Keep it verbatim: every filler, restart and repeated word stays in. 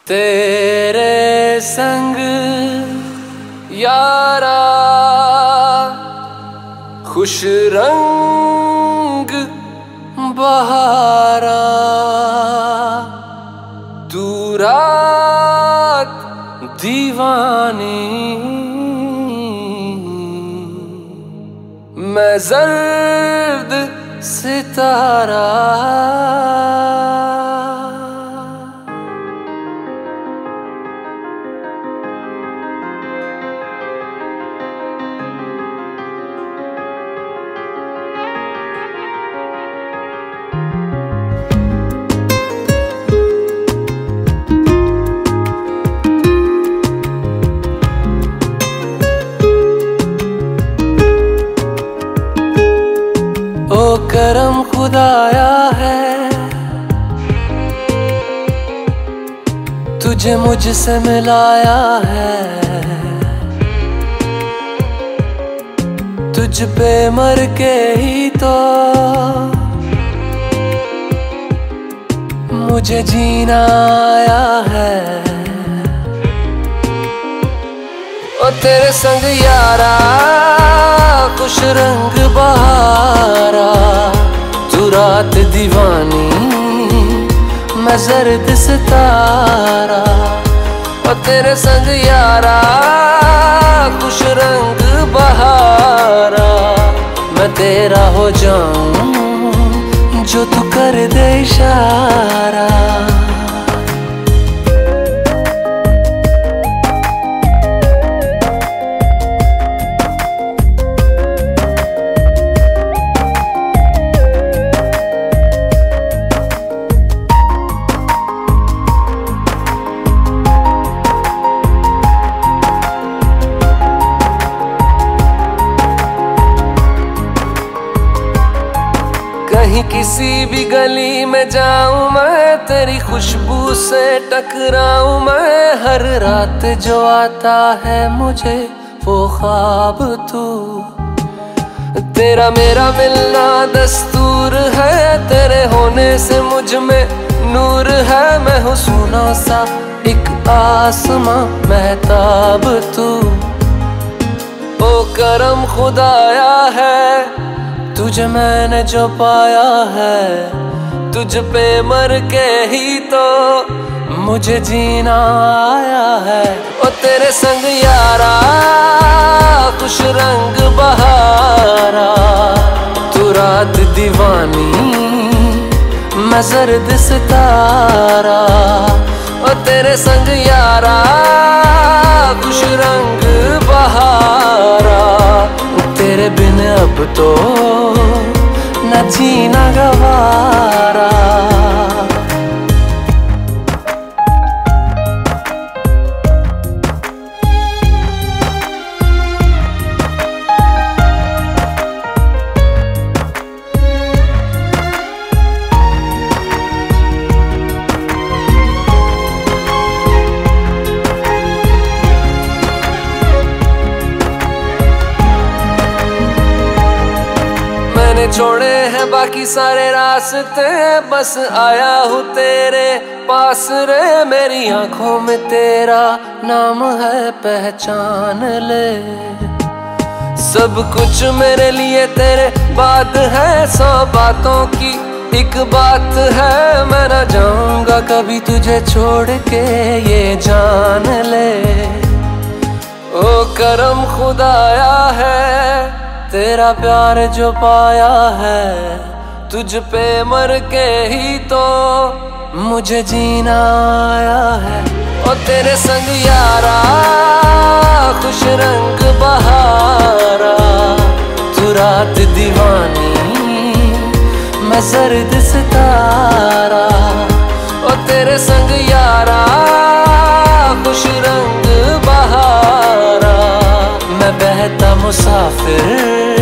तेरे संग यारा खुश रंग बहारा, तू रात दीवानी, मैं जर्द सितारा। ओ करम खुदाया है, तुझे मुझसे मिलाया है। तुझ पे मर के ही तो मुझे जीना आया है। ओ तेरे संग यारा खुश रंग बहारा, तू रात दीवानी, मैं जर्द सितारा। ओ तेरे संग यारा खुश रंग बहारा, मैं तेरा हो जाऊं जो तू कर दे इशारा। कहीं किसी भी गली में जाऊं मैं, तेरी खुशबू से टकराऊं मैं। हर रात जो आता है मुझे वो ख्वाब तू, तेरा मेरा मिलना दस्तूर है। तेरे होने से मुझ में नूर है, मैं हूँ सोना सा एक आसमां महताब तू। ओ करम खुदाया है, तुझे मैंने जो पाया है। तुझ पे मर के ही तो मुझे जीना आया है। ओ तेरे संग यारा खुश रंग बहारा, तू रात दीवानी, मैं जर्द सितारा। ओ तेरे संग यारा खुश रंग बहारा, तेरे बिन अब तो न जीना गवारा। मैंने छोड़े हैं बाकी सारे रास्ते, बस आया हूँ तेरे पास रे। मेरी आंखों में तेरा नाम है, पहचान ले। सब कुछ मेरे लिए तेरे बाद है, सौ बातों की एक बात है। मैं न जाऊंगा कभी तुझे छोड़ के, ये जान ले। ओ करम खुदाया है, तेरा प्यार जो पाया है। तुझ पे मर के ही तो मुझे जीना आया है। ओ तेरे संग यारा खुश रंग बहारा, तू रात दीवानी, मैं जर्द सितारा। ओ तेरे संग यारा खुश रंग बहारा, मैं बहता मुसाफिर,